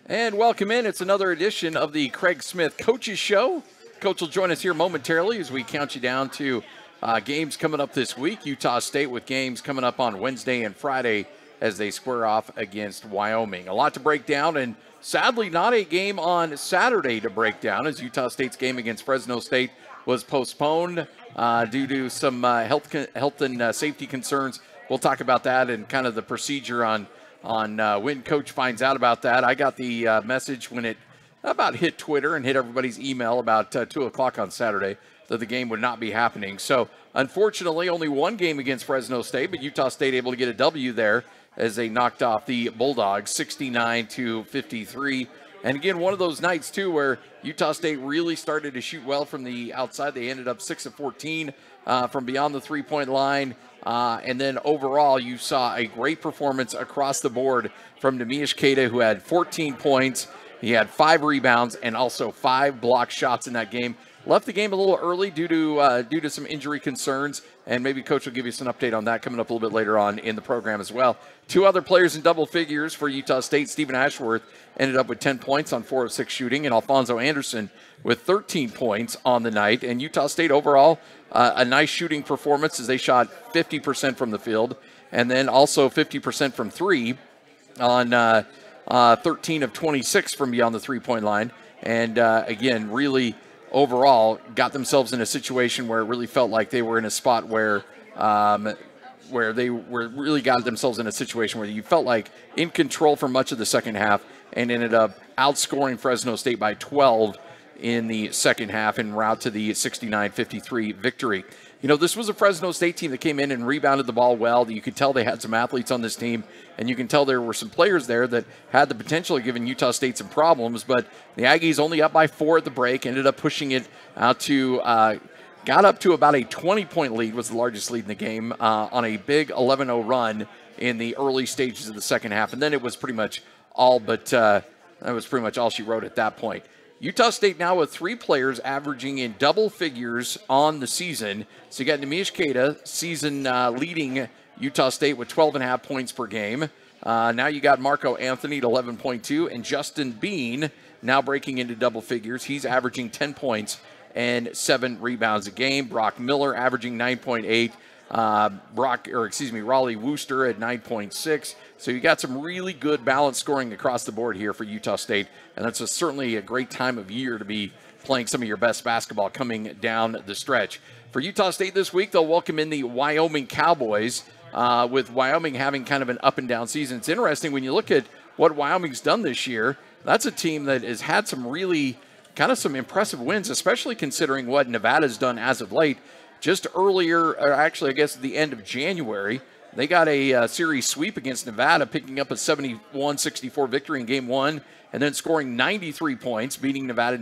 And welcome in. It's another edition of the Craig Smith Coaches Show. Coach will join us here momentarily as we count you down to games coming up this week. Utah State with games coming up on Wednesday and Friday as they square off against Wyoming. A lot to break down, and sadly not a game on Saturday to break down, as Utah State's game against Fresno State was postponed due to some health and safety concerns. We'll talk about that and kind of the procedure on when Coach finds out about that. I got the message when it about hit Twitter and hit everybody's email about 2 o'clock on Saturday that the game would not be happening. So, unfortunately, only one game against Fresno State, but Utah State able to get a W there as they knocked off the Bulldogs 69-53. And again, one of those nights, too, where Utah State really started to shoot well from the outside. They ended up 6 of 14 from beyond the three-point line. And then overall, you saw a great performance across the board from Neemias Queta, who had 14 points. He had 5 rebounds and also 5 block shots in that game. Left the game a little early due to some injury concerns, and maybe Coach will give you some update on that coming up a little bit later on in the program as well. 2 other players in double figures for Utah State. Stephen Ashworth ended up with 10 points on 4 of 6 shooting, and Alfonso Anderson with 13 points on the night. And Utah State overall, a nice shooting performance as they shot 50% from the field, and then also 50% from 3 on 13 of 26 from beyond the three-point line. And again, really overall got themselves in a situation where it really felt like they were in a spot where they were really got themselves in a situation where you felt like in control for much of the second half and ended up outscoring Fresno State by 12 in the second half en route to the 69-53 victory. You know, this was a Fresno State team that came in and rebounded the ball well. You could tell they had some athletes on this team, and you can tell there were some players there that had the potential of giving Utah State some problems, but the Aggies only up by 4 at the break, ended up pushing it out to, got up to about a 20-point lead, was the largest lead in the game, on a big 11-0 run in the early stages of the second half, and then it was pretty much all but, that was pretty much all she wrote at that point. Utah State now with 3 players averaging in double figures on the season. So you got Neemias Queta, season leading Utah State with 12.5 points per game. Now you got Marco Anthony at 11.2, and Justin Bean now breaking into double figures. He's averaging 10 points and 7 rebounds a game. Brock Miller averaging 9.8. Raleigh Wooster at 9.6. So you got some really good balanced scoring across the board here for Utah State, and that's certainly a great time of year to be playing some of your best basketball coming down the stretch. For Utah State this week, they'll welcome in the Wyoming Cowboys, with Wyoming having kind of an up and down season. It's interesting when you look at what Wyoming's done this year. That's a team that has had some really kind of some impressive wins, especially considering what Nevada's done as of late. Just earlier, or actually I guess at the end of January, they got a series sweep against Nevada, picking up a 71-64 victory in Game 1, and then scoring 93 points, beating Nevada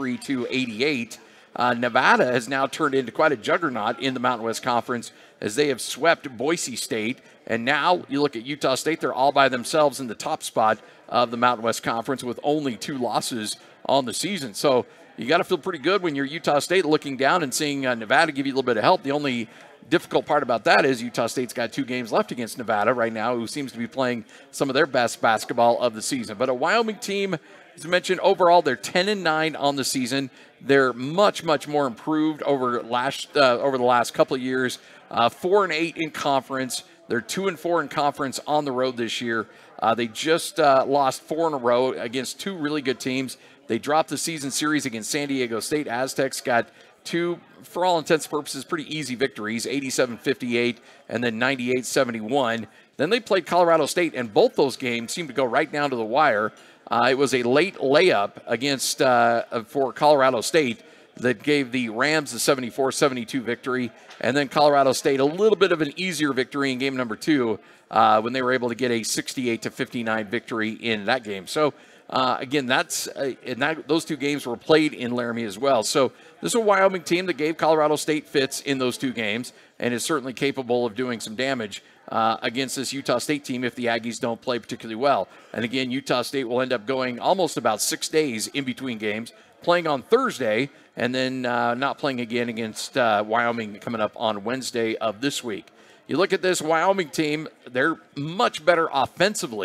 93-88. Nevada has now turned into quite a juggernaut in the Mountain West Conference as they have swept Boise State. And now you look at Utah State, they're all by themselves in the top spot of the Mountain West Conference with only 2 losses on the season. So you got to feel pretty good when you're Utah State looking down and seeing Nevada give you a little bit of help. The only difficult part about that is Utah State's got 2 games left against Nevada right now, who seems to be playing some of their best basketball of the season. But a Wyoming team, as I mentioned, overall they're 10-9 on the season. They're much, much more improved over the last couple of years. 4-8 in conference. They're 2-4 in conference on the road this year. They just lost 4 in a row against 2 really good teams. They dropped the season series against San Diego State. Aztecs got 2, for all intents and purposes, pretty easy victories, 87-58 and then 98-71. Then they played Colorado State, and both those games seemed to go right down to the wire. It was a late layup against for Colorado State that gave the Rams the 74-72 victory, and then Colorado State a little bit of an easier victory in game number 2 when they were able to get a 68-59 victory in that game. So again, those 2 games were played in Laramie as well. So this is a Wyoming team that gave Colorado State fits in those 2 games and is certainly capable of doing some damage against this Utah State team if the Aggies don't play particularly well. And again, Utah State will end up going almost about 6 days in between games, playing on Thursday, and then not playing again against Wyoming coming up on Wednesday of this week. You look at this Wyoming team, they're much better offensively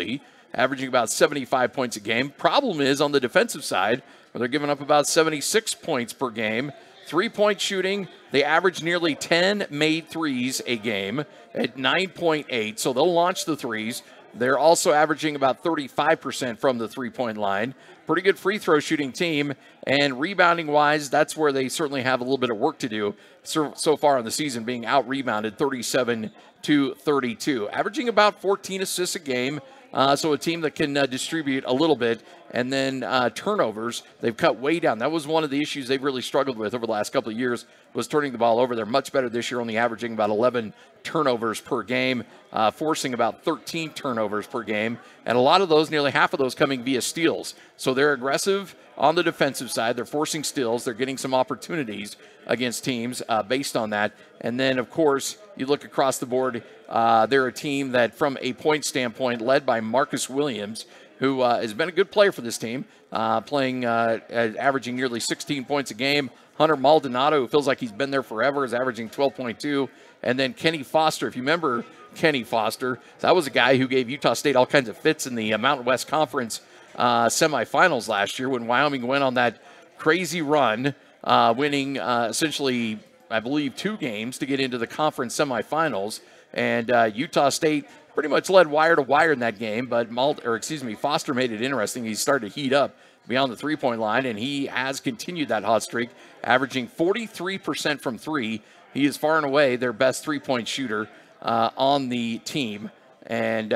averaging about 75 points a game. Problem is on the defensive side, where they're giving up about 76 points per game. 3-point shooting, they average nearly 10 made threes a game at 9.8, so they'll launch the threes. They're also averaging about 35% from the three-point line. Pretty good free throw shooting team, and rebounding-wise, that's where they certainly have a little bit of work to do so far in the season, being out-rebounded 37-32, averaging about 14 assists a game. So a team that can distribute a little bit. And then turnovers, they've cut way down. That was one of the issues they've really struggled with over the last couple of years, was turning the ball over. They're much better this year, only averaging about 11 turnovers per game, forcing about 13 turnovers per game. And a lot of those, nearly half of those, coming via steals. So they're aggressive on the defensive side. They're forcing steals. They're getting some opportunities against teams based on that. And then, of course, you look across the board, they're a team that, from a point standpoint, led by Marcus Williams, who has been a good player for this team, averaging nearly 16 points a game. Hunter Maldonado, who feels like he's been there forever, is averaging 12.2. And then Kenny Foster, if you remember Kenny Foster, that was a guy who gave Utah State all kinds of fits in the Mountain West Conference semifinals last year when Wyoming went on that crazy run, winning essentially, I believe, 2 games to get into the conference semifinals. And Utah State pretty much led wire to wire in that game, but Foster made it interesting. He started to heat up beyond the three-point line, and he has continued that hot streak, averaging 43% from three. He is far and away their best three-point shooter on the team. And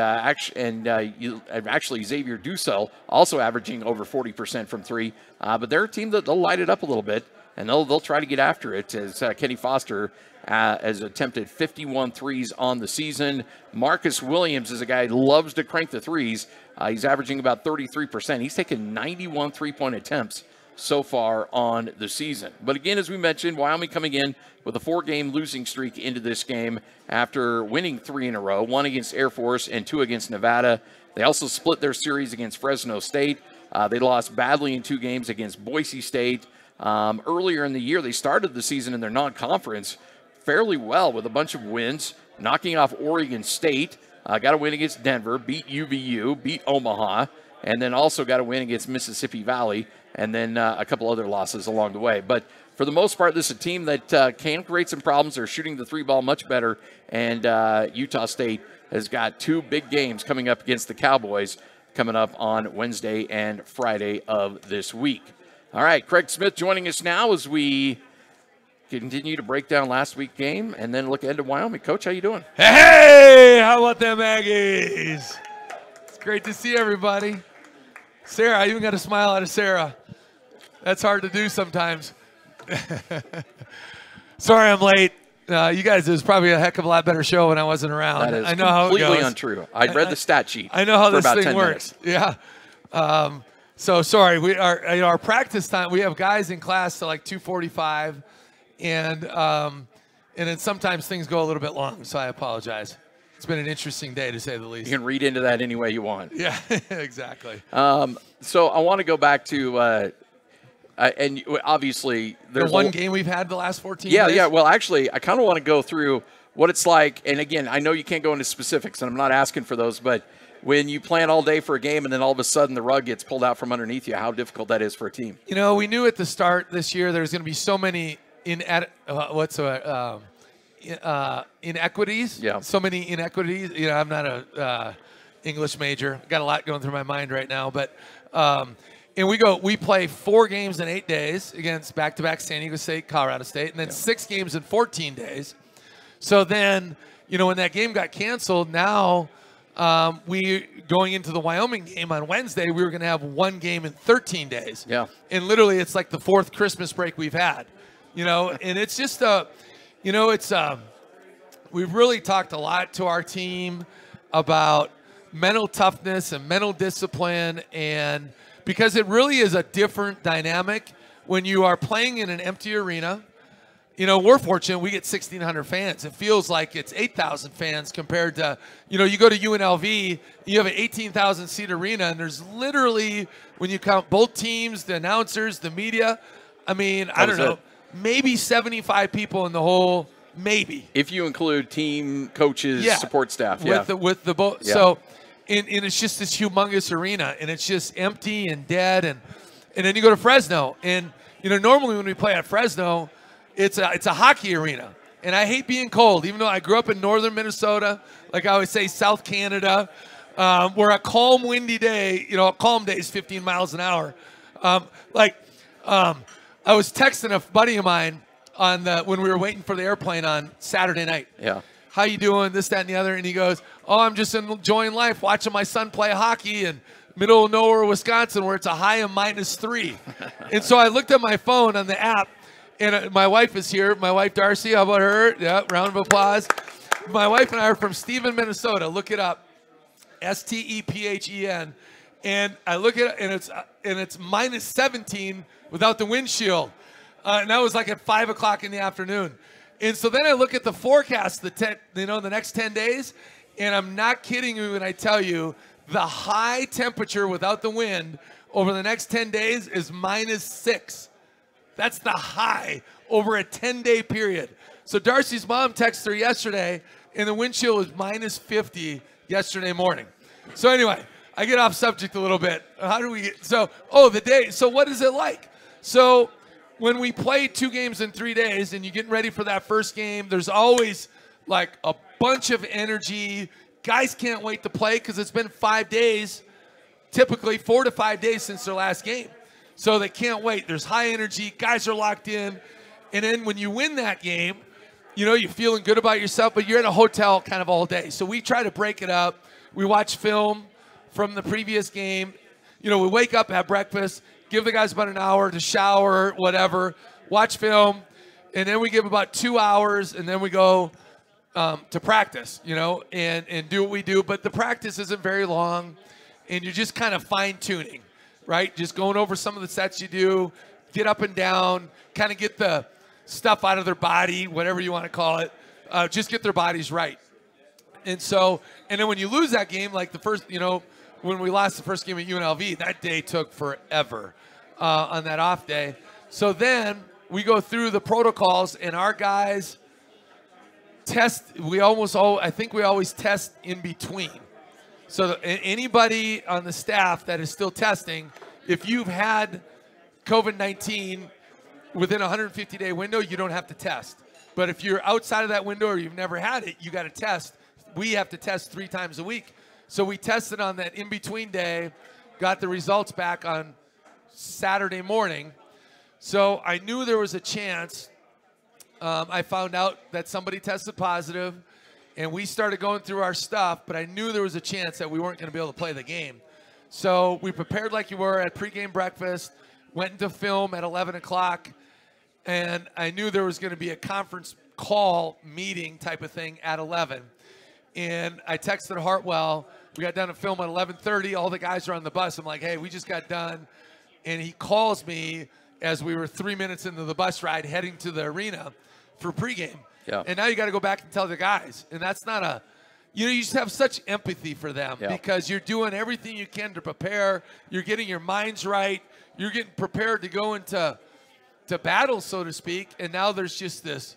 actually, Xavier Dussel also averaging over 40% from three. But they're a team that they'll light it up a little bit, and they'll try to get after it, as Kenny Foster has attempted 51 threes on the season. Marcus Williams is a guy who loves to crank the threes. He's averaging about 33%. He's taken 91 three-point attempts so far on the season. But again, as we mentioned, Wyoming coming in with a 4-game losing streak into this game after winning 3 in a row, 1 against Air Force and 2 against Nevada. They also split their series against Fresno State. They lost badly in 2 games against Boise State. Earlier in the year, they started the season in their non-conference fairly well with a bunch of wins, knocking off Oregon State, got a win against Denver, beat UVU, beat Omaha, and then also got a win against Mississippi Valley, and then a couple other losses along the way. But for the most part, this is a team that can create some problems. They're shooting the three ball much better, and Utah State has got 2 big games coming up against the Cowboys coming up on Wednesday and Friday of this week. All right, Craig Smith joining us now as we continue to break down last week's game and then look ahead to Wyoming. Coach, how you doing? Hey, how about them Aggies? It's great to see everybody. Sarah, I even got a smile out of Sarah. That's hard to do sometimes. Sorry I'm late. You guys, it was probably a heck of a lot better show when I wasn't around. That is I know how it goes. completely untrue. I read the stat sheet. I know how for this about thing 10 works. minutes. Yeah. So sorry. We are our practice time. We have guys in class till like 2:45, and then sometimes things go a little bit long. So I apologize. It's been an interesting day, to say the least. You can read into that any way you want. Yeah, exactly. So I want to go back to, and obviously there's the one game we've had the last 14 days? Yeah. Well, actually, I kind of want to go through what it's like. And again, I know you can't go into specifics, and I'm not asking for those, but when you plan all day for a game and then all of a sudden the rug gets pulled out from underneath you, how difficult that is for a team. You know, we knew at the start this year there's going to be so many inequities. Yeah. So many inequities. You know, I'm not a English major. Got a lot going through my mind right now, but and we play 4 games in 8 days against back-to-back San Diego State, Colorado State, and then 6 games in 14 days. So then, you know, when that game got canceled, now we going into the Wyoming game on Wednesday, we were going to have 1 game in 13 days. Yeah. And literally, it's like the 4th Christmas break we've had. You know, and it's just we've really talked a lot to our team about mental toughness and mental discipline, and because it really is a different dynamic when you are playing in an empty arena. You know, we're fortunate we get 1,600 fans. It feels like it's 8,000 fans compared to, you know, you go to UNLV, you have an 18,000-seat arena, and there's literally, when you count both teams, the announcers, the media, I mean, I don't know, maybe 75 people in the whole, maybe. If you include team, coaches, support staff. With the both. Yeah. So, and it's just this humongous arena, and it's just empty and dead. And then you go to Fresno, and normally when we play at Fresno, it's a hockey arena. And I hate being cold, even though I grew up in northern Minnesota, like I always say, South Canada, where a calm, windy day, a calm day is 15 miles an hour. I was texting a buddy of mine when we were waiting for the airplane on Saturday night. Yeah. How you doing? This, that, and the other. And he goes, oh, I'm just enjoying life, watching my son play hockey in middle of nowhere, Wisconsin, where it's a high of -3. And so I looked at my phone on the app, and my wife is here. My wife, Darcy, how about her? Yeah, round of applause. My wife and I are from Stephen, Minnesota. Look it up, Stephen. And I look at it, and it's -17 without the windshield. And that was like at 5 o'clock in the afternoon. And so then I look at the forecast, the next 10 days, and I'm not kidding you when I tell you the high temperature without the wind over the next 10 days is -6. That's the high over a 10-day period. So Darcy's mom texted her yesterday, and the wind chill was -50 yesterday morning. So anyway, I get off subject a little bit. How do we get, the day. So what is it like? So when we play 2 games in 3 days and you're getting ready for that first game, there's always like a bunch of energy. Guys can't wait to play because it's been 5 days, typically 4 to 5 days since their last game. So they can't wait. There's high energy. Guys are locked in. And then when you win that game, you're feeling good about yourself, but you're in a hotel kind of all day. So we try to break it up. We watch film from the previous game. We wake up, have breakfast, give the guys about an hour to shower, whatever, watch film, and then we give about 2 hours, and then we go to practice, and do what we do. But the practice isn't very long, and you're just kind of fine-tuning, right? Just going over some of the sets you do, get up and down, kind of get the stuff out of their body, whatever you want to call it, just get their bodies right. And then when you lose that game, like the first, when we lost the first game at UNLV, that day took forever on that off day. So then we go through the protocols, and our guys test. I think we always test in between. So anybody on the staff that is still testing, if you've had COVID-19 within a 150-day window, you don't have to test. But if you're outside of that window or you've never had it, you got to test. We have to test 3 times a week. So we tested on that in-between day, got the results back on Saturday morning. So I knew there was a chance. I found out that somebody tested positive, and we started going through our stuff, but I knew there was a chance that we weren't going to be able to play the game. So we prepared like you were at pregame breakfast, went into film at 11 o'clock, and I knew there was going to be a conference call meeting type of thing at 11. And I texted Hartwell. We got done to film at 11:30. All the guys are on the bus. I'm like, hey, we just got done. And he calls me as we were 3 minutes into the bus ride heading to the arena for pregame. Yeah. And now you got to go back and tell the guys. And that's not you just have such empathy for them because you're doing everything you can to prepare. You're getting your minds right. You're getting prepared to go into battle, so to speak. And now there's just this,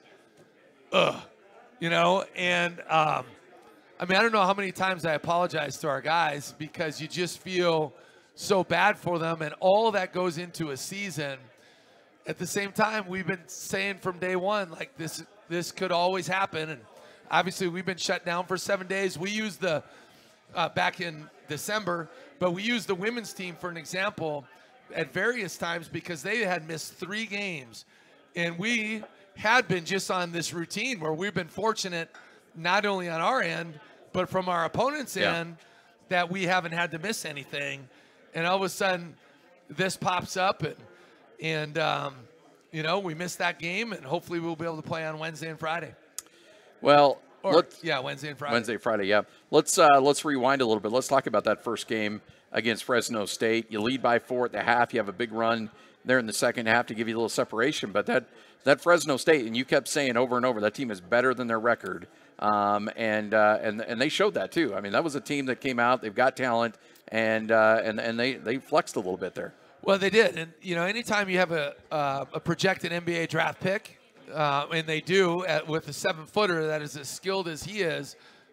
and I don't know how many times I apologize to our guys because you just feel so bad for them, and all that goes into a season. At the same time, we've been saying from day one, like this could always happen, and obviously we've been shut down for 7 days. We used the back in December, but we used the women's team for an example at various times because they had missed 3 games, and we had been just on this routine where we've been fortunate not only on our end, but from our opponent's end, that we haven't had to miss anything. And all of a sudden, this pops up, and we missed that game, and hopefully we'll be able to play on Wednesday and Friday. Well, Wednesday and Friday. Wednesday, Friday, yeah. Let's rewind a little bit. Let's talk about that first game against Fresno State. You lead by 4 at the half. You have a big run there in the second half to give you a little separation. But that Fresno State, and you kept saying over and over, that team is better than their record. And they showed that too. I mean, that was a team that came out. They've got talent, and they flexed a little bit there. Well, they did. And anytime you have a projected NBA draft pick, and they do with a 7-footer that is as skilled as he is,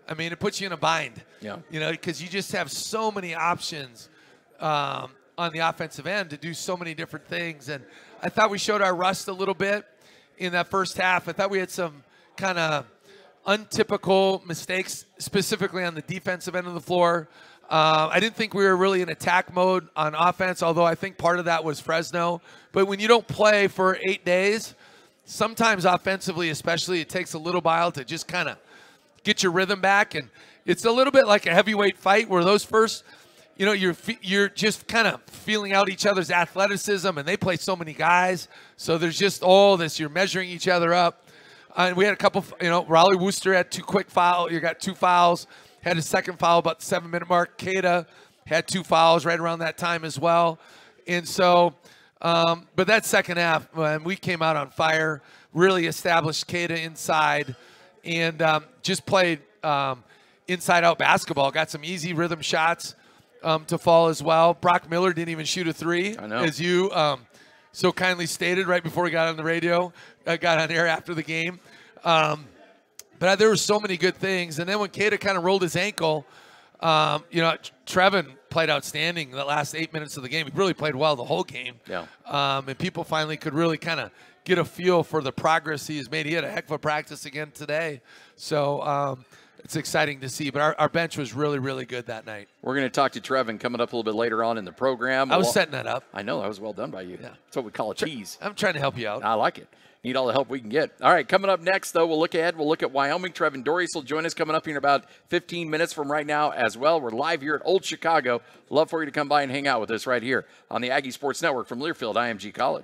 I mean, it puts you in a bind. Yeah. You know, because you just have so many options on the offensive end to do so many different things. And I thought we showed our rust a little bit in that first half. I thought we had some kind of untypical mistakes, specifically on the defensive end of the floor. I didn't think we were really in attack mode on offense, although I think part of that was Fresno. But when you don't play for 8 days, sometimes offensively especially, it takes a little while to just kind of get your rhythm back. And it's a little bit like a heavyweight fight where those first, you know, you're just kind of feeling out each other's athleticism, and they play so many guys. So there's just all this. You're measuring each other up. And we had a couple, you know, Raleigh Wooster had 2 quick fouls. You got 2 fouls. Had a second foul about the 7-minute mark. Cada had 2 fouls right around that time as well. And so, but that second half, when we came out on fire, really established Cada inside and just played inside-out basketball. Got some easy rhythm shots to fall as well. Brock Miller didn't even shoot a 3, I know. as you so kindly stated right before we got on the radio, got on air after the game. But there were so many good things. And then when Cada kind of rolled his ankle, you know, Trevin played outstanding the last 8 minutes of the game. He really played well the whole game. Yeah. And people finally could really kind of get a feel for the progress he has made. He had a heck of a practice again today. So it's exciting to see. But our bench was really, really good that night. We're going to talk to Trevin coming up a little bit later on in the program. I was setting that up. I know. That was well done by you. Yeah. That's what we call a tease. I'm trying to help you out. I like it. Need all the help we can get. All right, coming up next, though, we'll look ahead. We'll look at Wyoming. Trevin Dorius will join us coming up here in about 15 minutes from right now as well. We're live here at Old Chicago. Love for you to come by and hang out with us right here on the Aggie Sports Network from Learfield IMG College.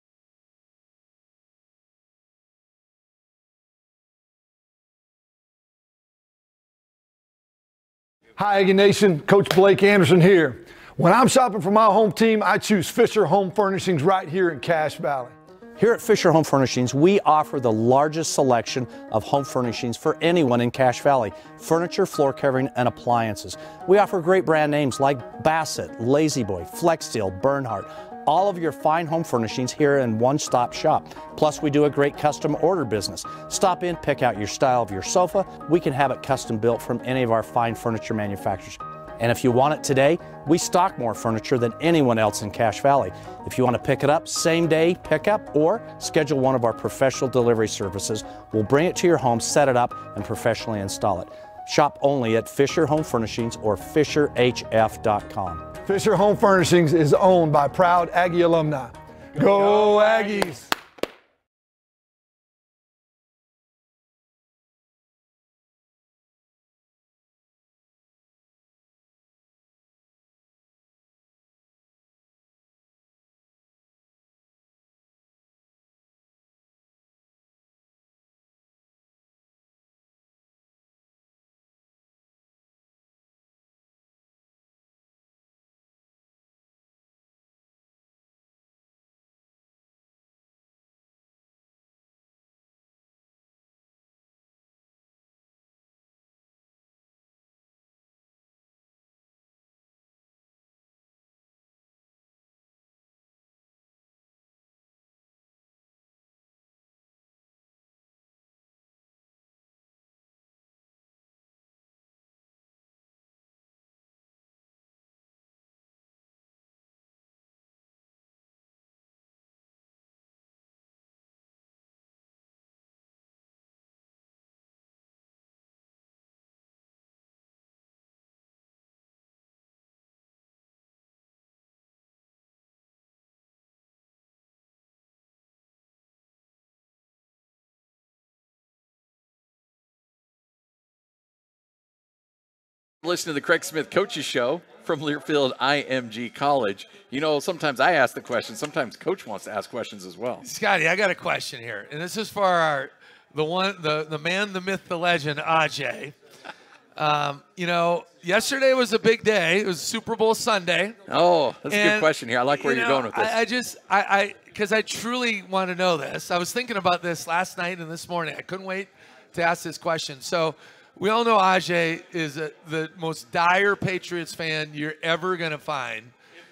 Hi, Aggie Nation. Coach Blake Anderson here. When I'm shopping for my home team, I choose Fisher Home Furnishings right here in Cache Valley. Here at Fisher Home Furnishings, we offer the largest selection of home furnishings for anyone in Cache Valley. Furniture, floor covering, and appliances. We offer great brand names like Bassett, La-Z-Boy, Flexsteel, Bernhardt. All of your fine home furnishings here in one-stop shop. Plus, we do a great custom order business. Stop in, pick out your style of your sofa. We can have it custom built from any of our fine furniture manufacturers. And if you want it today, we stock more furniture than anyone else in Cache Valley. If you want to pick it up, same day pickup, or schedule one of our professional delivery services, we'll bring it to your home, set it up, and professionally install it. Shop only at Fisher Home Furnishings or FisherHF.com. Fisher Home Furnishings is owned by proud Aggie alumni. Go Aggies! Listen to the Craig Smith Coaches Show from Learfield IMG College. You know, sometimes I ask the questions. Sometimes Coach wants to ask questions as well. Scotty, I got a question here, and this is for the man, the myth, the legend, Ajay. You know, yesterday was a big day. It was Super Bowl Sunday. Oh, that's a good question here. I like where you're going with this. Because I truly want to know this. I was thinking about this last night and this morning. I couldn't wait to ask this question. So we all know Ajay is the most dire Patriots fan you're ever going to find.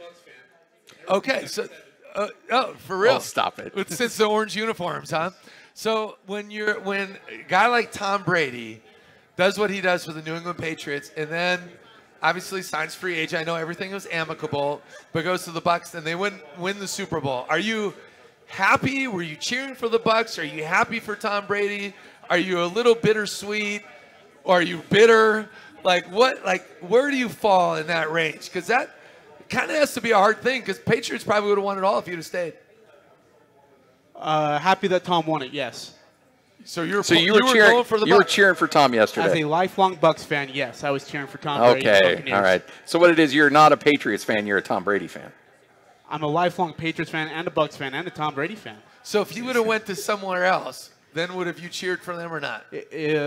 Okay, so, for real? Oh, stop it. Since the orange uniforms, huh? So when a guy like Tom Brady does what he does for the New England Patriots, and then obviously signs free agent. I know everything was amicable, but goes to the Bucs, and they win the Super Bowl. Are you happy? Were you cheering for the Bucs? Are you happy for Tom Brady? Are you a little bittersweet? Or are you bitter? Like what? Like where do you fall in that range? Because that kind of has to be a hard thing. Because Patriots probably would have won it all if you'd have stayed. Happy that Tom won it. Yes. So you were cheering for the Bucs. You were cheering for Tom yesterday. As a lifelong Bucs fan, yes, I was cheering for Tom Brady. Okay, all right. So what it is, you're not a Patriots fan, you're a Tom Brady fan. I'm a lifelong Patriots fan and a Bucs fan and a Tom Brady fan. So if you would have went to somewhere else, then would have you cheered for them or not? I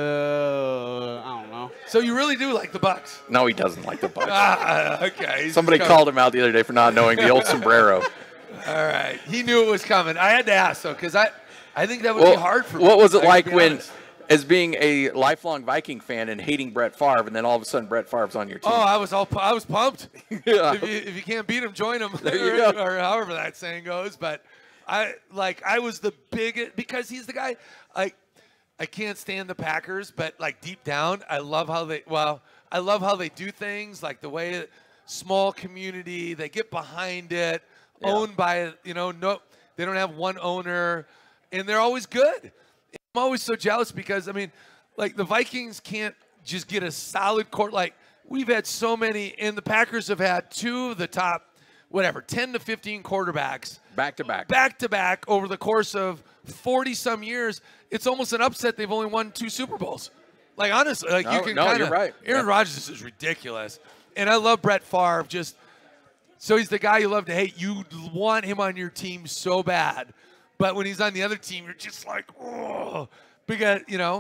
don't know. So you really do like the Bucs? No, he doesn't like the Bucs. Okay. Somebody called him out the other day for not knowing the old sombrero. All right. He knew it was coming. I had to ask, though, because I think that would be hard for me. What was it like when, as being a lifelong Viking fan and hating Brett Favre, and then all of a sudden Brett Favre's on your team? Oh, I was pumped. Yeah. If you can't beat him, join him. There you go. Or however that saying goes. But I was the biggest, because he's the guy. I can't stand the Packers, but like deep down, I love how they do things, like the way small community, they get behind it, owned by, no, they don't have one owner, and they're always good. I'm always so jealous because, I mean, like the Vikings can't just get a solid court. Like we've had so many, and the Packers have had two of the top, 10 to 15 quarterbacks. Back to back over the course of 40-some years. It's almost an upset. They've only won 2 Super Bowls. Like, honestly, like you can kind of. Right. Aaron Rodgers is ridiculous. And I love Brett Favre. So he's the guy you love to hate. You want him on your team so bad. But when he's on the other team, you're just like, oh. Because,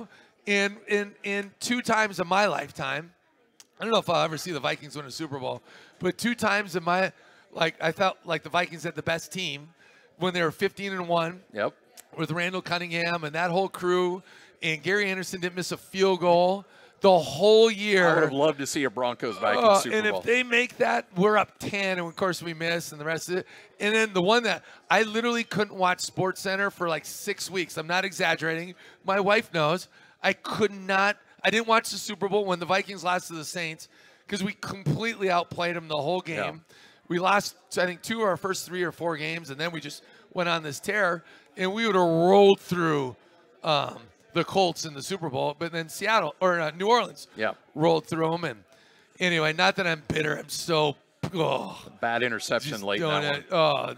in 2 times in my lifetime, I don't know if I'll ever see the Vikings win a Super Bowl, but 2 times in my, I felt like the Vikings had the best team when they were 15-1. Yep. With Randall Cunningham and that whole crew, and Gary Anderson didn't miss a field goal the whole year. I would have loved to see a Broncos-Vikings Super and Bowl. if they make that, we're up 10, and of course we miss, and the rest of it. And then the one that I literally couldn't watch SportsCenter for like 6 weeks. I'm not exaggerating. My wife knows. I didn't watch the Super Bowl when the Vikings lost to the Saints because we completely outplayed them the whole game. Yeah. We lost, I think, 2 of our first 3 or 4 games, and then we just went on this tear. And we would have rolled through the Colts in the Super Bowl, but then New Orleans rolled through them. And anyway, not that I'm bitter. I'm so bad interception late in that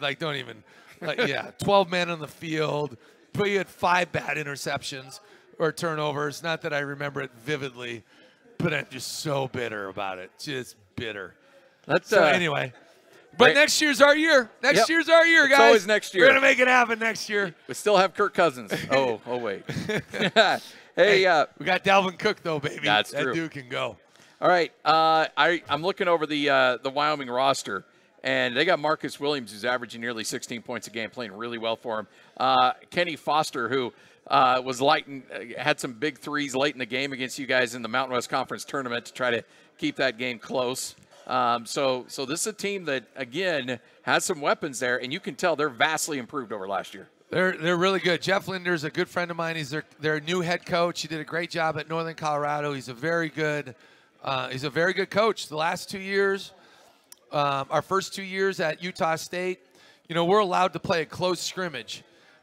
one. 12 men on the field. But you had 5 bad interceptions or turnovers. Not that I remember it vividly, but I'm just so bitter about it. Just bitter. Anyway. But next year's our year. Next year's our year, guys. It's always next year. We're going to make it happen next year. We still have Kirk Cousins. Oh, wait. Hey, we got Dalvin Cook, though, baby. That's true. That dude can go. All right. I'm looking over the Wyoming roster, and they got Marcus Williams, who's averaging nearly 16 points a game, playing really well for him. Kenny Foster, who was had some big threes late in the game against you guys in the Mountain West Conference tournament to try to keep that game close. So this is a team that, again, has some weapons there, and you can tell they're vastly improved over last year. They're really good. Jeff Linder's a good friend of mine. He's their new head coach. He did a great job at Northern Colorado. He's a very good coach. The last 2 years, our first 2 years at Utah State, we're allowed to play a close scrimmage.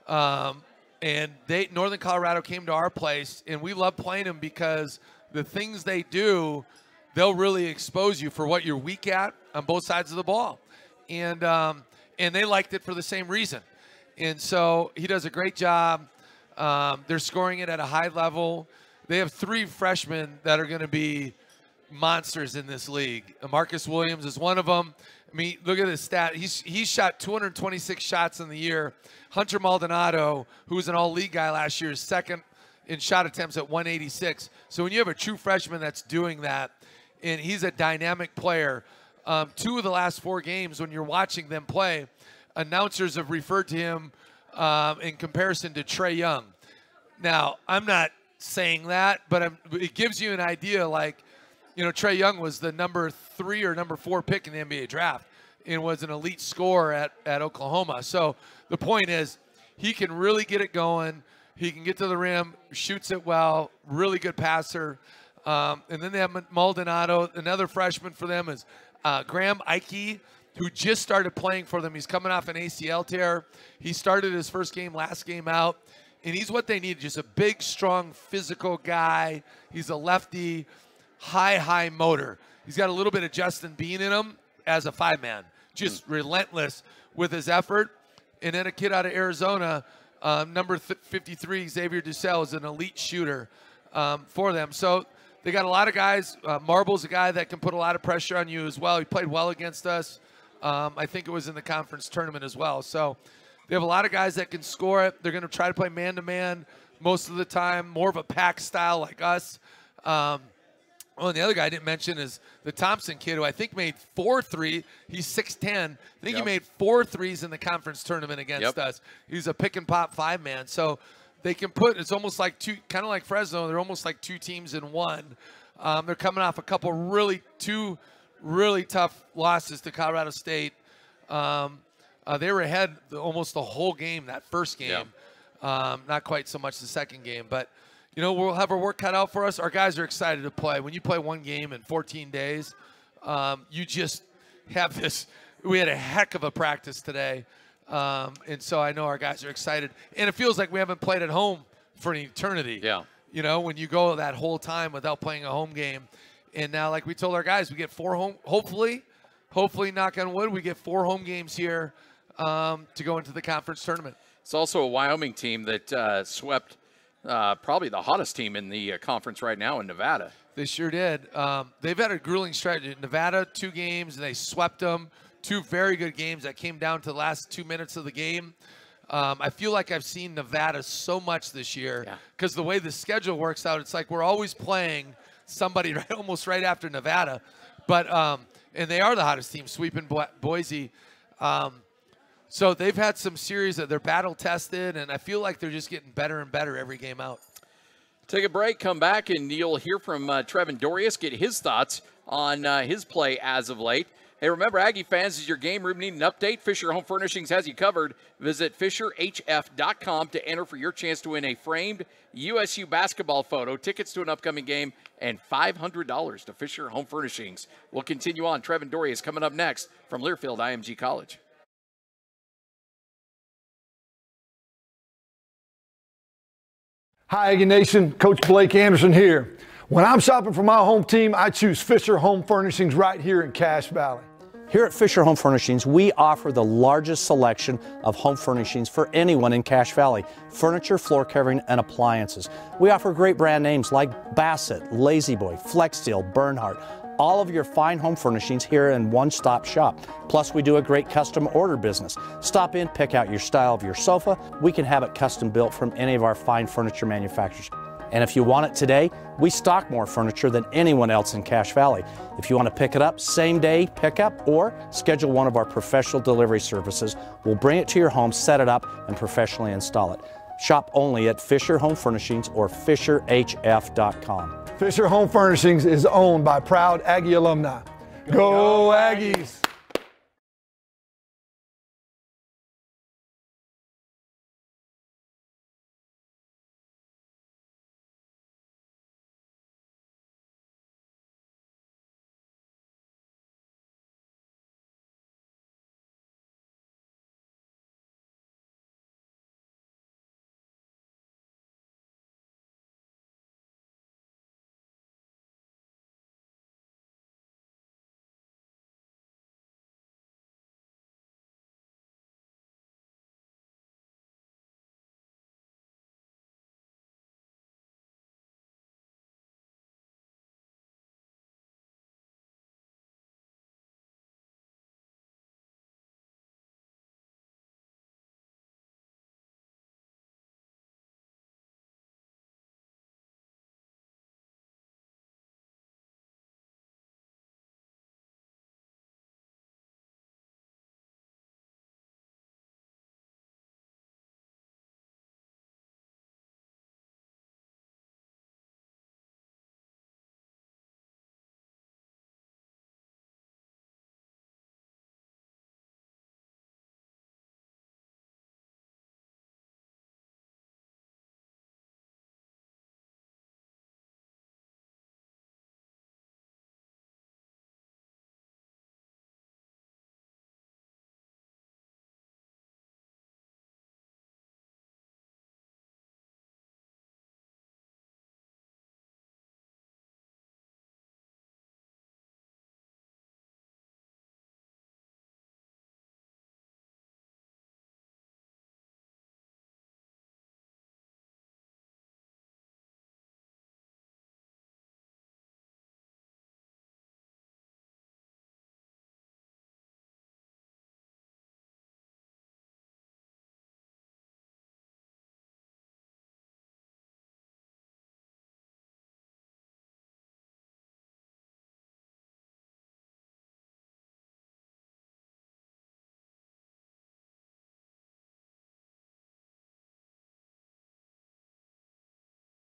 And Northern Colorado came to our place, and we love playing them because the things they do, they'll really expose you for what you're weak at on both sides of the ball. And they liked it for the same reason. And so he does a great job. They're scoring it at a high level. They have 3 freshmen that are going to be monsters in this league. Marcus Williams is one of them. I mean, look at his stat. He's shot 226 shots in the year. Hunter Maldonado, who was an all-league guy last year, is second in shot attempts at 186. So when you have a true freshman that's doing that, and he's a dynamic player, 2 of the last 4 games when you're watching them play, announcers have referred to him in comparison to Trae Young. Now, I'm not saying that, but it gives you an idea, like, Trae Young was the number 3 or number 4 pick in the NBA draft and was an elite scorer at Oklahoma. So the point is he can really get it going. He can get to the rim, shoots it well, really good passer. And then they have Maldonado. Another freshman for them is Graham Ike, who just started playing for them. He's coming off an ACL tear. He started his first game, last game out. And he's what they need, just a big, strong, physical guy. He's a lefty, high motor. He's got a little bit of Justin Bean in him as a 5-man, just relentless with his effort. And then a kid out of Arizona, number 53, Xavier Dussel, is an elite shooter for them. So they got a lot of guys. Marble's a guy that can put a lot of pressure on you as well. He played well against us. I think it was in the conference tournament as well. So they have a lot of guys that can score it. They're going to try to play man-to-man most of the time, more of a pack style like us. And the other guy I didn't mention is the Thompson kid, who I think made 4 threes. He's 6'10". I think he made 4 threes in the conference tournament against us. He's a pick-and-pop 5-man. So they can put – it's almost like two – kind of like Fresno. They're almost like 2 teams in one. They're coming off a couple two really tough losses to Colorado State. They were ahead almost the whole game, that first game. Not quite so much the second game. But, you know, we'll have our work cut out for us. Our guys are excited to play. When you play one game in 14 days, you just have this – we had a heck of a practice today. And so I know our guys are excited. And it feels like we haven't played at home for an eternity. You know, when you go that whole time without playing a home game. And now, like we told our guys, we get 4 home – hopefully, knock on wood, we get 4 home games here to go into the conference tournament. It's also a Wyoming team that swept probably the hottest team in the conference right now in Nevada. They sure did. They've had a grueling stretch. Nevada, 2 games, and they swept them. 2 very good games that came down to the last 2 minutes of the game. I feel like I've seen Nevada so much this year because the way the schedule works out, it's like we're always playing somebody almost right after Nevada. But and they are the hottest team, sweeping Boise. So they've had some series that they're battle-tested, and I feel like they're just getting better and better every game out. Take a break, come back, and you'll hear from Trevin Dorius, get his thoughts on his play as of late. Hey, remember, Aggie fans, is your game room need an update? Fisher Home Furnishings has you covered. Visit FisherHF.com to enter for your chance to win a framed USU basketball photo, tickets to an upcoming game, and $500 to Fisher Home Furnishings. We'll continue on. Trevin Dorius coming up next from Learfield IMG College. Hi, Aggie Nation. Coach Blake Anderson here. When I'm shopping for my home team, I choose Fisher Home Furnishings right here in Cache Valley. Here at Fisher Home Furnishings, we offer the largest selection of home furnishings for anyone in Cache Valley. Furniture, floor covering, and appliances. We offer great brand names like Bassett, Lazy Boy, Flex Steel, Bernhardt. All of your fine home furnishings here in one-stop shop. Plus, we do a great custom order business. Stop in, pick out your style of your sofa. We can have it custom built from any of our fine furniture manufacturers. And if you want it today, we stock more furniture than anyone else in Cache Valley. If you want to pick it up, same day pickup, or schedule one of our professional delivery services, we'll bring it to your home, set it up, and professionally install it. Shop only at Fisher Home Furnishings or FisherHF.com. Fisher Home Furnishings is owned by proud Aggie alumni. Go Aggies!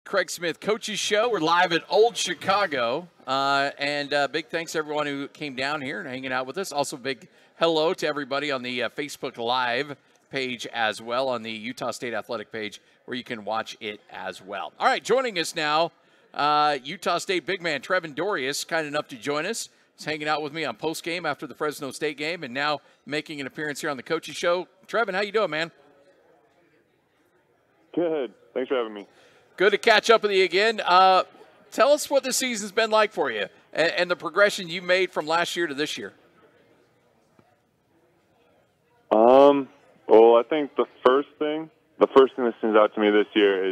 Craig Smith Coaches Show. We're live at Old Chicago. And big thanks to everyone who came down here and hanging out with us. Also, big hello to everybody on the Facebook Live page as well, on the Utah State Athletic page, where you can watch it as well. All right, joining us now, Utah State big man Trevin Dorius, kind enough to join us. He's hanging out with me on post-game after the Fresno State game, and now making an appearance here on the Coaches Show. Trevin, how you doing, man? Good. Thanks for having me. Good to catch up with you again. Tell us what the season's been like for you and the progression you made from last year to this year. Well, I think the first thing that stands out to me this year is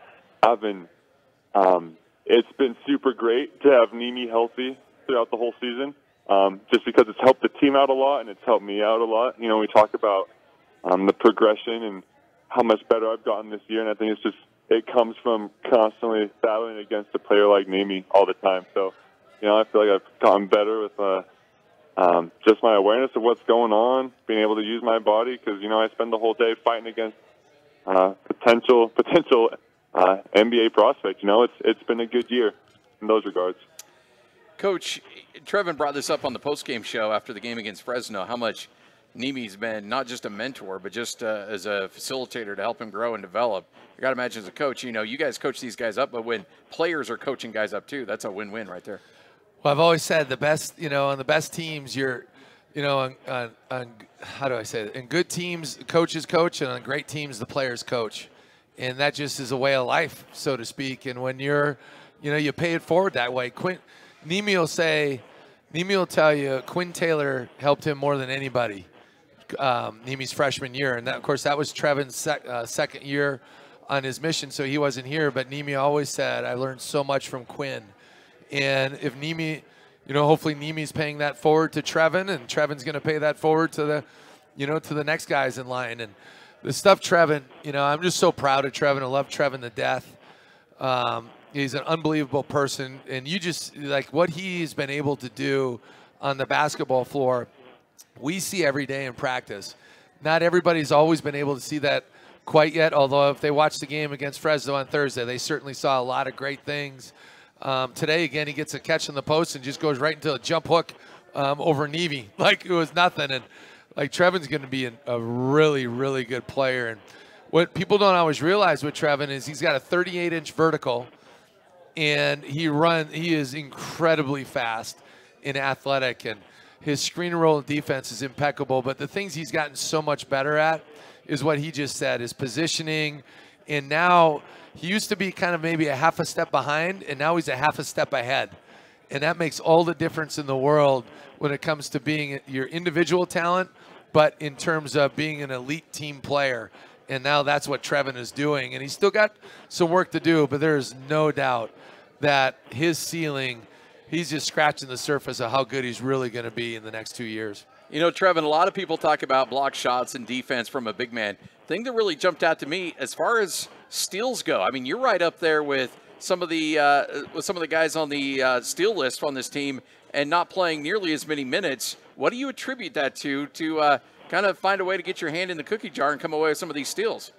it's been super great to have Nimi healthy throughout the whole season, just because it's helped the team out a lot and it's helped me out a lot. You know, we talk about the progression and how much better I've gotten this year, and I think it comes from constantly battling against a player like Nimi all the time. So, you know, I feel like I've gotten better with just my awareness of what's going on, being able to use my body, because, you know, I spend the whole day fighting against potential NBA prospects. You know, it's been a good year in those regards. Coach, Trevin brought this up on the postgame show after the game against Fresno, how much Nimi's been not just a mentor, but just as a facilitator to help him grow and develop. You got to imagine as a coach, you know, you guys coach these guys up, but when players are coaching guys up too, that's a win-win right there. Well, I've always said the best, you know, on the best teams, you're, you know, on how do I say it? In good teams, coaches coach, and on great teams, the players coach. And that just is a way of life, so to speak. And when you're, you know, you pay it forward that way. Nimi will tell you Quinn Taylor helped him more than anybody. Nimi's freshman year, and that, of course, that was Trevin's second year on his mission, so he wasn't here. But Nimi always said, "I learned so much from Quinn." And if Nimi, you know, hopefully Nimi's paying that forward to Trevin, and Trevin's going to pay that forward to the, you know, to the next guys in line. And the stuff Trevin, you know, I'm just so proud of Trevin. I love Trevin to death. He's an unbelievable person, and you just like what he's been able to do on the basketball floor. We see every day in practice. Not everybody's always been able to see that quite yet, although if they watched the game against Fresno on Thursday, they certainly saw a lot of great things. Today, again, he gets a catch in the post and just goes right into a jump hook over Nimi like it was nothing. And like Trevin's going to be a really, really good player. And what people don't always realize with Trevin is he's got a 38-inch vertical, and he is incredibly fast and athletic, and his screen and roll defense is impeccable. But the things he's gotten so much better at is what he just said, his positioning. And now he used to be kind of maybe a half a step behind, and now he's a half a step ahead. And that makes all the difference in the world when it comes to being your individual talent, but in terms of being an elite team player. And now that's what Trevin is doing. And he's still got some work to do, but there is no doubt that his ceiling, he's just scratching the surface of how good he's really going to be in the next 2 years. You know, Trevin, a lot of people talk about block shots and defense from a big man. The thing that really jumped out to me as far as steals go, I mean, you're right up there with some of the guys on the steal list on this team and not playing nearly as many minutes. What do you attribute that to kind of find a way to get your hand in the cookie jar and come away with some of these steals?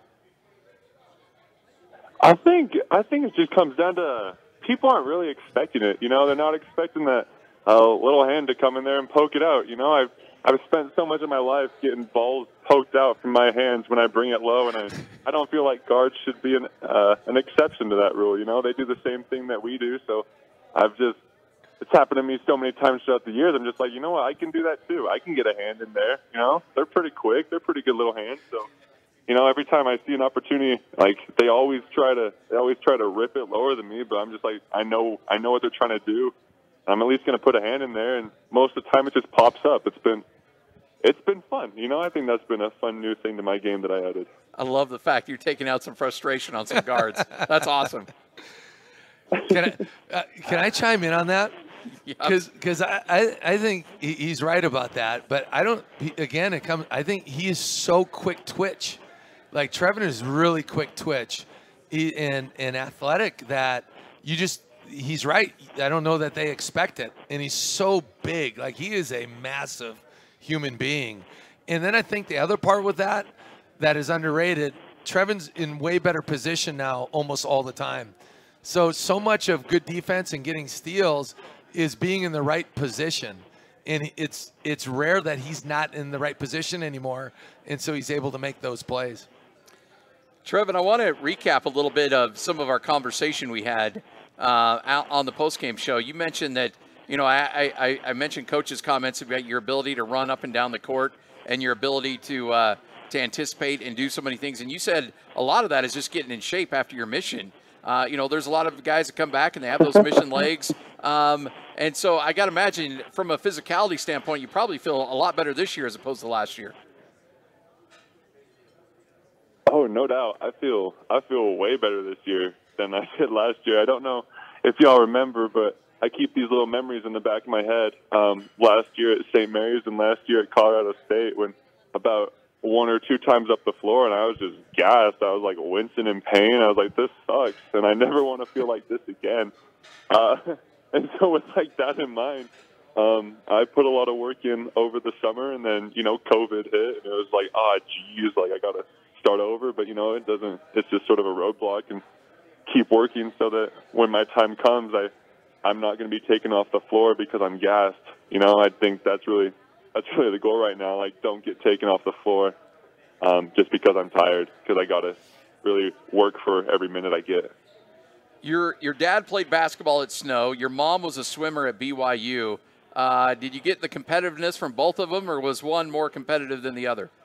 I think it just comes down to people aren't really expecting it. You know, they're not expecting that little hand to come in there and poke it out. You know, I've spent so much of my life getting balls poked out from my hands when I bring it low, and I don't feel like guards should be an exception to that rule. You know, they do the same thing that we do. So it's happened to me so many times throughout the years. I'm just like, you know what, I can do that too. I can get a hand in there. You know, they're pretty quick. They're pretty good little hands. So, you know, every time I see an opportunity, like they always try to rip it lower than me. But I'm just like, I know what they're trying to do. I'm at least going to put a hand in there, and most of the time it just pops up. It's been fun. You know, I think that's been a fun new thing to my game that I added. I love the fact you're taking out some frustration on some guards. That's awesome. Can I chime in on that? Because I think he's right about that, but I don't. Again, I think he is so quick twitch. Like Trevin is really quick twitch, and athletic that you just. He's right. I don't know that they expect it, and he's so big. Like he is a massive human being. And then I think the other part with that is underrated Trevin's in way better position now almost all the time. So much of good defense and getting steals is being in the right position. And it's rare that he's not in the right position anymore, and so he's able to make those plays. Trevin, I want to recap a little bit of some of our conversation we had out on the postgame show. You mentioned that, you know, I mentioned Coach's comments about your ability to run up and down the court and your ability to anticipate and do so many things. And you said a lot of that is just getting in shape after your mission. You know, there's a lot of guys that come back and they have those mission legs. And so I got to imagine from a physicality standpoint, you probably feel a lot better this year as opposed to last year. Oh, no doubt. I feel way better this year than I did last year. I don't know if y'all remember, but I keep these little memories in the back of my head. Last year at St. Mary's and last year at Colorado State, when about 1 or 2 times up the floor, and I was just gassed. I was like wincing in pain. I was like, this sucks, and I never want to feel like this again. And so with like that in mind, I put a lot of work in over the summer, and then, you know, COVID hit, and it was like, geez, like I got to start over. But, you know, it's just sort of a roadblock, and keep working so that when my time comes, I'm not going to be taken off the floor because I'm gassed. You know, I think that's really the goal right now. Like, don't get taken off the floor just because I'm tired, because I got to really work for every minute I get. Your dad played basketball at Snow. Your mom was a swimmer at BYU. Did you get the competitiveness from both of them, or was one more competitive than the other?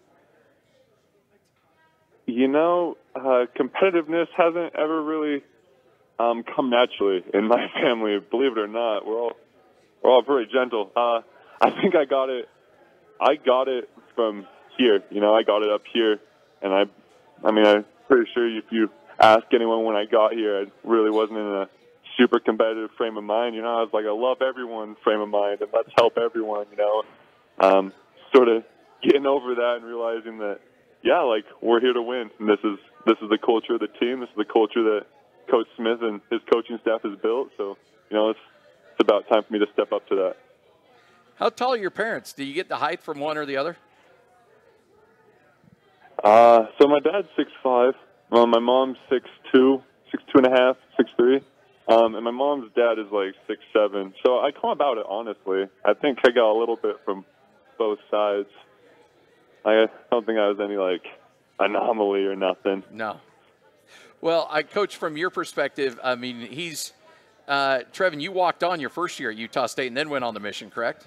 You know, competitiveness hasn't ever really come naturally in my family. Believe it or not, we're all very gentle. I think I got it from here. You know, I got it up here, and I mean, I'm pretty sure if you ask anyone when I got here, I really wasn't in a super competitive frame of mind. You know, I was like, I love everyone frame of mind, and let's help everyone. You know, sort of getting over that and realizing that, yeah, like, we're here to win, and this is the culture of the team. This is the culture that Coach Smith and his coaching staff has built. So, you know, it's about time for me to step up to that. How tall are your parents? Do you get the height from one or the other? So my dad's 6'5". My mom's 6'2", 6'2.5", 6'3". And my mom's dad is like 6'7". So I come about it honestly. I think I got a little bit from both sides. I don't think I was any like anomaly or nothing. No. Well, Coach, from your perspective, I mean, Trevin, you walked on your first year at Utah State and then went on the mission, correct?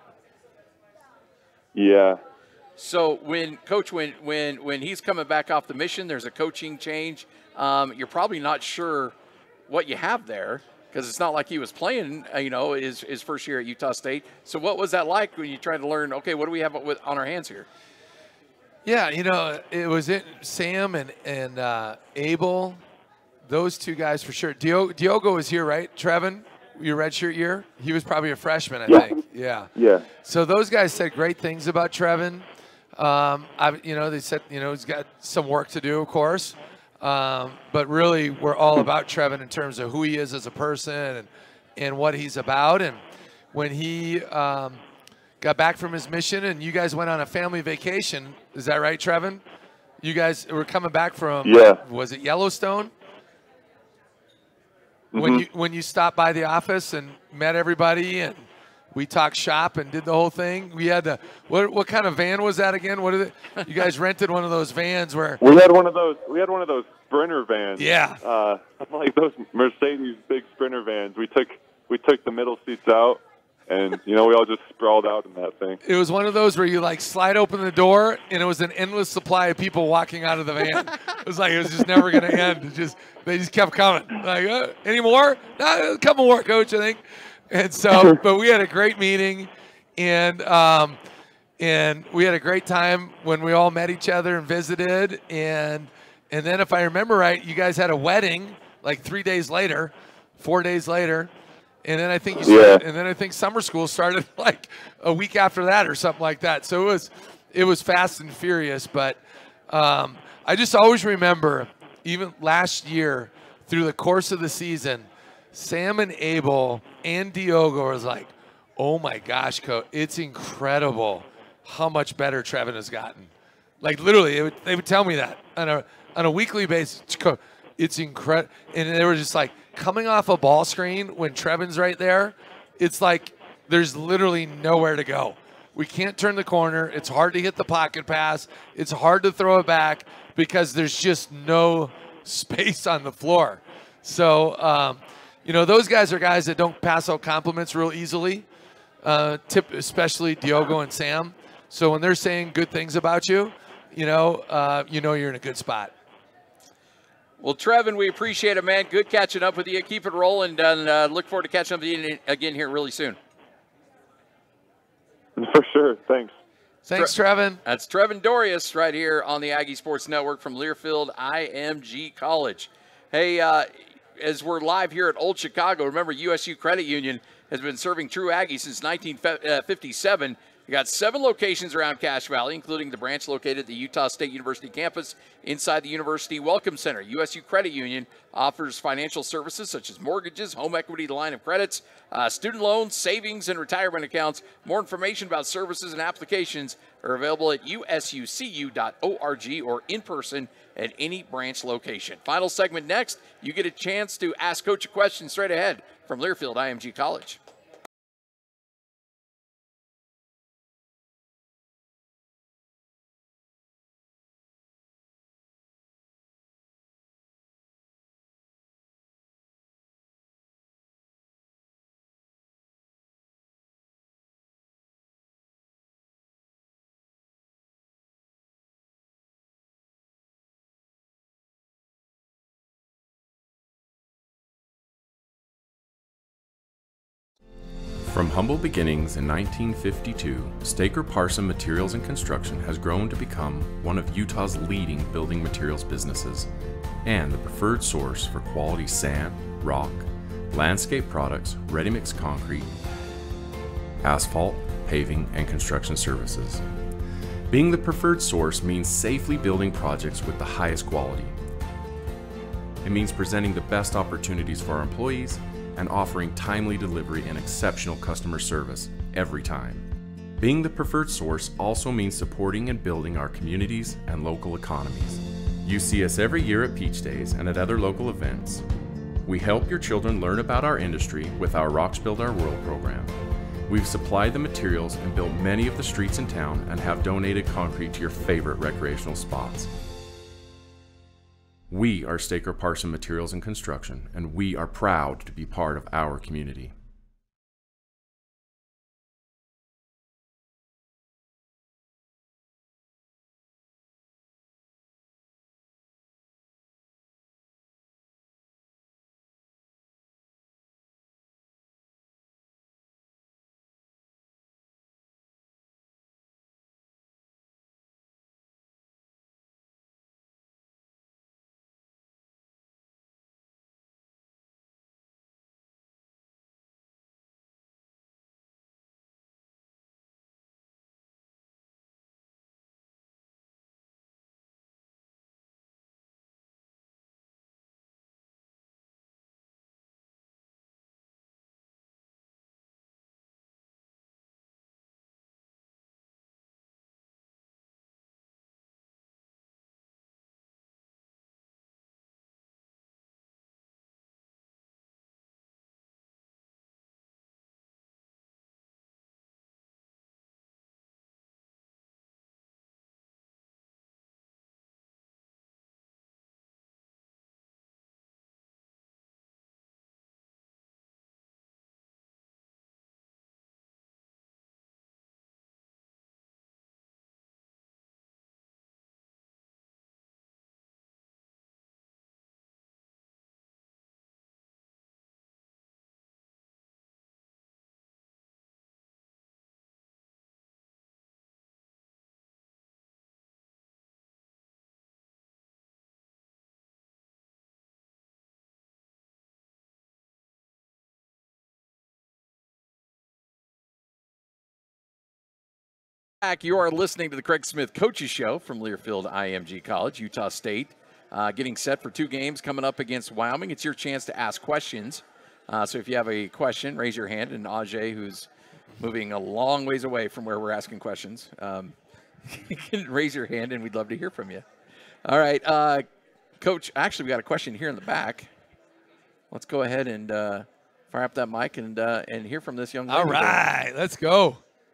Yeah. So when he's coming back off the mission, there's a coaching change. You're probably not sure what you have there because it's not like he was playing, you know, his first year at Utah State. So what was that like when you tried to learn, okay, what do we have on our hands here? Yeah, you know, it was Sam and Abel, those two guys for sure. Diogo was here, right, Trevin? Your redshirt year? He was probably a freshman, I think. Yeah. Yeah. So those guys said great things about Trevin. You know, they said, you know, he's got some work to do, of course. But really, we're all about Trevin in terms of who he is as a person and what he's about. And when he got back from his mission and you guys went on a family vacation, is that right, Trevin? You guys were coming back from, was it Yellowstone? Mm-hmm. When you stopped by the office and met everybody and we talked shop and did the whole thing. We had what kind of van was that again? What is it? You guys rented one of those vans where we had one of those Sprinter vans. Yeah. Like those Mercedes big Sprinter vans. We took the middle seats out, and you know, we all just sprawled out in that thing. It was one of those where you like slide open the door and it was an endless supply of people walking out of the van. It was just never going to end. They just kept coming. Like, any more? No, a couple more, Coach, I think. And so, but we had a great meeting, and we had a great time when we all met each other and visited. And then, if I remember right, you guys had a wedding like 3 days later, 4 days later, and then I think I think summer school started like a week after that or something like that. So it was fast and furious. But I just always remember, even last year through the course of the season, Sam and Abel and Diogo was like, oh my gosh, Coach, it's incredible how much better Trevin has gotten. Like literally, they would tell me that on a weekly basis. It's incredible. And they were just like coming off a ball screen when Trevin's right there. It's like there's literally nowhere to go. We can't turn the corner. It's hard to hit the pocket pass. It's hard to throw it back because there's just no space on the floor. So, those guys are guys that don't pass out compliments real easily, especially Diogo and Sam. So when they're saying good things about you, you're in a good spot. Well, Trevin, we appreciate it, man. Good catching up with you. Keep it rolling, and look forward to catching up with you again here really soon. For sure. Thanks. Thanks, Trevin. That's Trevin Dorius right here on the Aggie Sports Network from Learfield IMG College. Hey, as we're live here at Old Chicago, remember USU Credit Union has been serving true Aggies since 1957. We got 7 locations around Cache Valley, including the branch located at the Utah State University campus inside the University Welcome Center. USU Credit Union offers financial services such as mortgages, home equity, line of credits, student loans, savings, and retirement accounts. More information about services and applications are available at usucu.org or in person at any branch location. Final segment next. You get a chance to ask Coach a question straight ahead from Learfield IMG College. From humble beginnings in 1952, Staker Parson Materials and Construction has grown to become one of Utah's leading building materials businesses and the preferred source for quality sand, rock, landscape products, ready-mix concrete, asphalt, paving, and construction services. Being the preferred source means safely building projects with the highest quality. It means presenting the best opportunities for our employees and offering timely delivery and exceptional customer service every time. Being the preferred source also means supporting and building our communities and local economies. You see us every year at Peach Days and at other local events. We help your children learn about our industry with our Rocks Build Our World program. We've supplied the materials and built many of the streets in town and have donated concrete to your favorite recreational spots. We are Staker Parson Materials and Construction, and we are proud to be part of our community. You are listening to the Craig Smith Coaches Show from Learfield IMG College, Utah State. Getting set for 2 games coming up against Wyoming. It's your chance to ask questions. So if you have a question, raise your hand. And Ajay, who's moving a long ways away from where we're asking questions, You can raise your hand, and we'd love to hear from you. All right, Coach, actually, we got a question here in the back. Let's go ahead and fire up that mic and hear from this young lady. All right, let's go.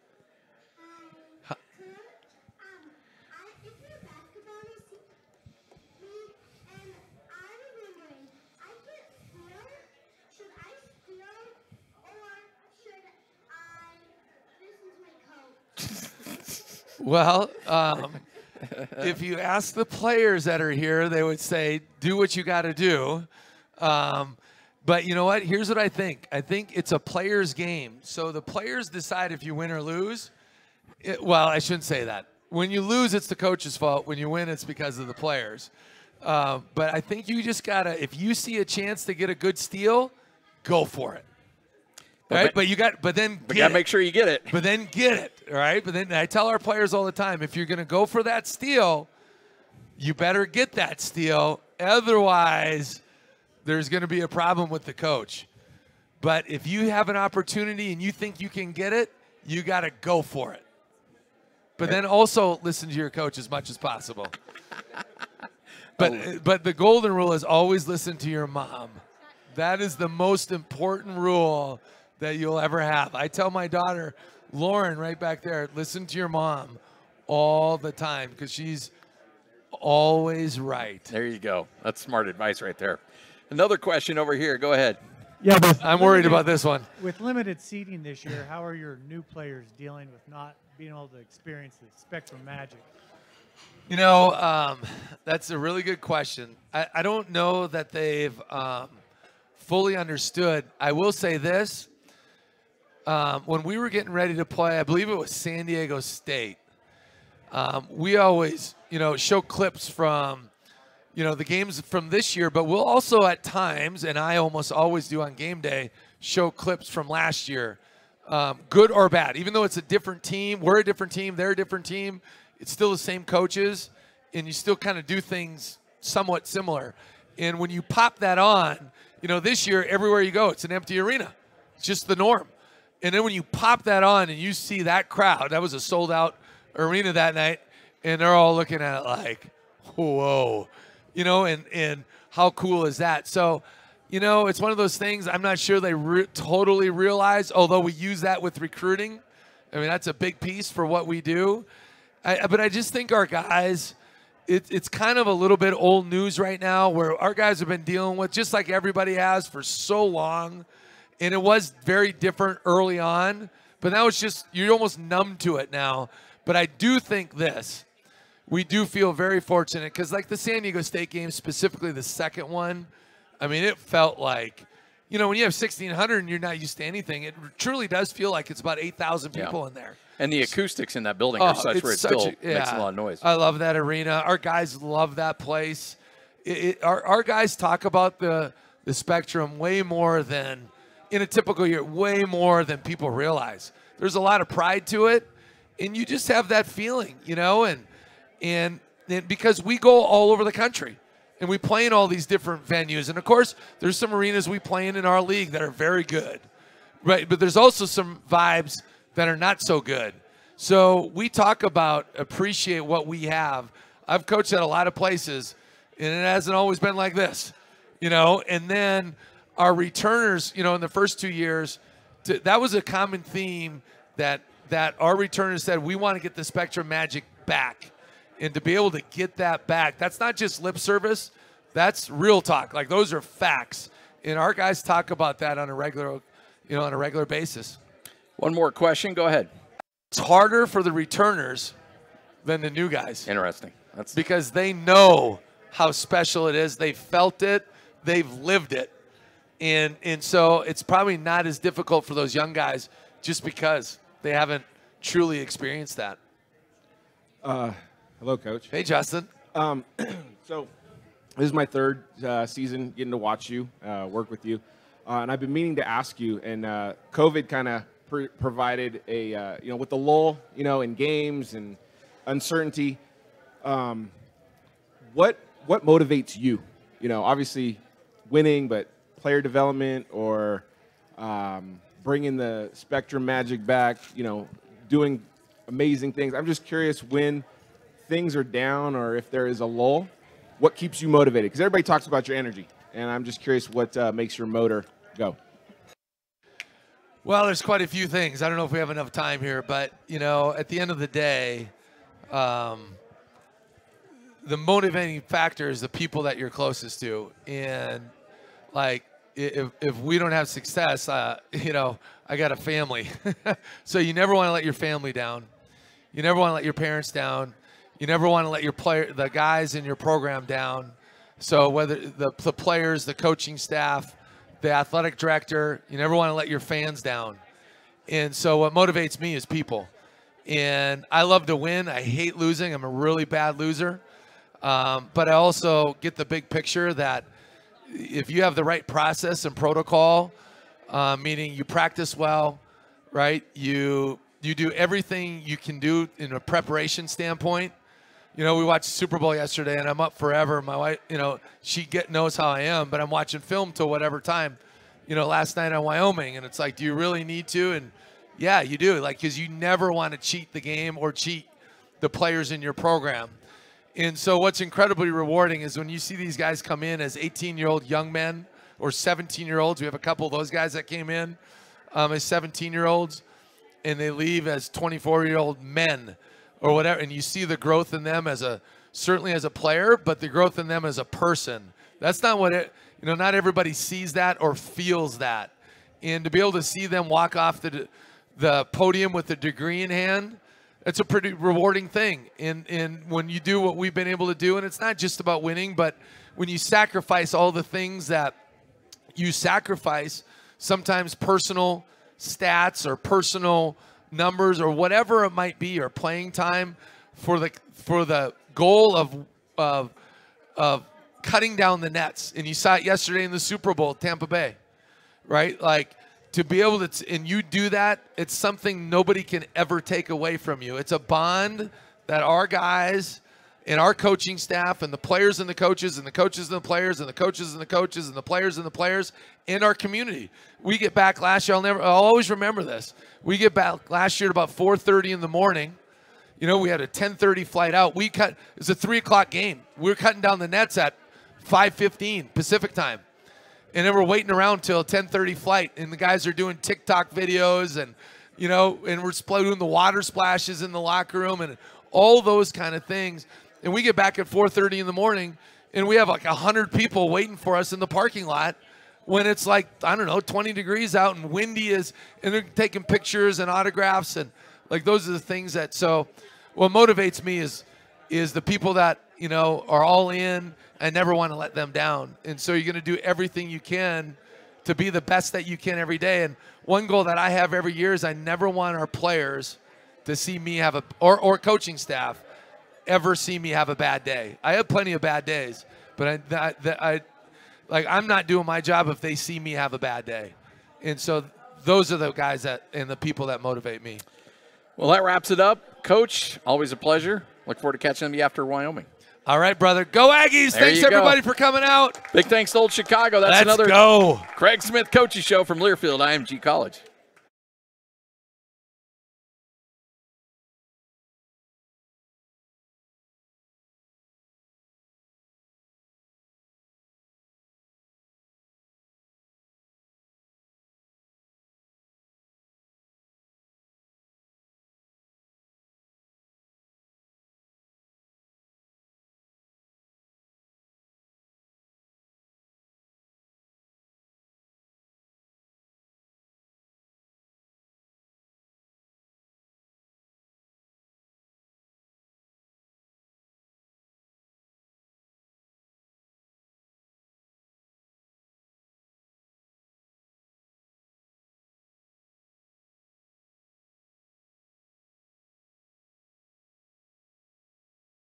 Well, if you ask the players that are here, they would say, do what you got to do. But you know what? Here's what I think. I think it's a player's game. So the players decide if you win or lose. Well, I shouldn't say that. When you lose, it's the coach's fault. When you win, it's because of the players. But I think you just got to, if you see a chance to get a good steal, go for it. Right, but you got to make sure you get it. But then get it, all right? But then I tell our players all the time, if you're going to go for that steal, you better get that steal. Otherwise, there's going to be a problem with the coach. But if you have an opportunity and you think you can get it, you got to go for it. But then also listen to your coach as much as possible. But the golden rule is always listen to your mom. That is the most important rule that you'll ever have. I tell my daughter, Lauren, right back there, listen to your mom all the time because she's always right. There you go. That's smart advice right there. Another question over here. Go ahead. Yeah, I'm worried about this one. With limited seating this year, how are your new players dealing with not being able to experience the Spectrum magic? You know, that's a really good question. I don't know that they've fully understood. I will say this. When we were getting ready to play, I believe it was San Diego State, we always, show clips from, the games from this year, but we'll also at times, and I almost always do on game day, show clips from last year, good or bad. Even though it's a different team, we're a different team, they're a different team, it's still the same coaches, and you still kind of do things somewhat similar. And when you pop that on, this year, everywhere you go, it's an empty arena. It's just the norm. And then when you pop that on and you see that crowd, that was a sold-out arena that night, and they're all looking at it like, whoa, and how cool is that? So, it's one of those things I'm not sure they totally realize, although we use that with recruiting. I mean, that's a big piece for what we do. But I just think our guys, it's kind of a little bit old news right now where our guys have been dealing with, just like everybody has for so long, and it was very different early on, but now it's just, you're almost numb to it now. But I do think this. We do feel very fortunate because like the San Diego State game, specifically the second one, I mean, it felt like, when you have 1,600 and you're not used to anything, it truly does feel like it's about 8,000 people in there. And the acoustics in that building are such where it still makes a lot of noise. I love that arena. Our guys love that place. Our guys talk about the Spectrum way more than, in a typical year, way more than people realize. There's a lot of pride to it, and you just have that feeling, and because we go all over the country, and we play in all these different venues. And, of course, there's some arenas we play in our league that are very good, right? But there's also some vibes that are not so good. So we talk about appreciate what we have. I've coached at a lot of places, and it hasn't always been like this, and then our returners, in the first 2 years, that was a common theme that our returners said, we want to get the Spectrum magic back. And to be able to get that back, that's not just lip service, that's real talk. Like, those are facts. And our guys talk about that on a regular basis. One more question, go ahead. It's harder for the returners than the new guys. Interesting. Because they know how special it is. They felt it. They've lived it. And so it's probably not as difficult for those young guys just because they haven't truly experienced that. Hello, Coach. Hey, Justin. So this is my third season getting to watch you, work with you. And I've been meaning to ask you, and COVID kind of provided a, with the lull, in games and uncertainty, what motivates you? Obviously winning, but player development or bringing the Spectrum magic back, doing amazing things. I'm just curious, when things are down or if there is a lull, what keeps you motivated? Because everybody talks about your energy, and I'm just curious what makes your motor go. Well, there's quite a few things. I don't know if we have enough time here, but, you know, at the end of the day, the motivating factor is the people that you're closest to. And, like, if we don't have success, you know, I got a family. So you never want to let your family down. You never want to let your parents down. You never want to let the guys in your program down. So whether the players, the coaching staff, the athletic director, you never want to let your fans down. And so what motivates me is people. And I love to win. I hate losing. I'm a really bad loser. But I also get the big picture that if you have the right process and protocol, meaning you practice well, right? You do everything you can do in a preparation standpoint. You know, we watched Super Bowl yesterday, and I'm up forever. My wife, you know, she knows how I am, but I'm watching film till whatever time. You know, last night on Wyoming, and it's like, do you really need to? And yeah, you do, like, because you never want to cheat the game or cheat the players in your program. And so what's incredibly rewarding is when you see these guys come in as 18-year-old young men or 17-year-olds. We have a couple of those guys that came in as 17-year-olds, and they leave as 24-year-old men or whatever. And you see the growth in them certainly as a player, but the growth in them as a person. That's not what it, you know, not everybody sees that or feels that. And to be able to see them walk off the podium with a degree in hand, it's a pretty rewarding thing. And when you do what we've been able to do, and it's not just about winning, but when you sacrifice all the things that you sacrifice, sometimes personal stats or personal numbers or whatever it might be, or playing time for the goal of cutting down the nets. And you saw it yesterday in the Super Bowl, Tampa Bay, right? Like, to be able to, and you do that, it's something nobody can ever take away from you. It's a bond that our guys and our coaching staff and the players and the coaches and the coaches and the players and the coaches and the coaches and the players and the players in our community. We get back last year, I'll always remember this. We get back last year at about 4:30 in the morning. You know, we had a 10:30 flight out. It was a 3 o'clock game. We were cutting down the nets at 5:15 Pacific time. And then we're waiting around till 10:30 flight, and the guys are doing TikTok videos, and, you know, and we're doing the water splashes in the locker room and all those kind of things. And we get back at 4:30 in the morning, and we have like 100 people waiting for us in the parking lot when it's like, I don't know, 20 degrees out and windy and they're taking pictures and autographs, and like those are the things that. So what motivates me is the people that, you know, are all in. I never want to let them down. And so you're going to do everything you can to be the best that you can every day. And one goal that I have every year is I never want our players to see me have or coaching staff ever see me have a bad day. I have plenty of bad days, but I'm not doing my job if they see me have a bad day. And so those are the guys and the people that motivate me. Well, that wraps it up. Coach, always a pleasure. Look forward to catching you after Wyoming. All right, brother. Go Aggies. Thanks, everybody, for coming out. Big thanks to Old Chicago. That's Let's another go. Craig Smith Coaches Show from Learfield IMG College.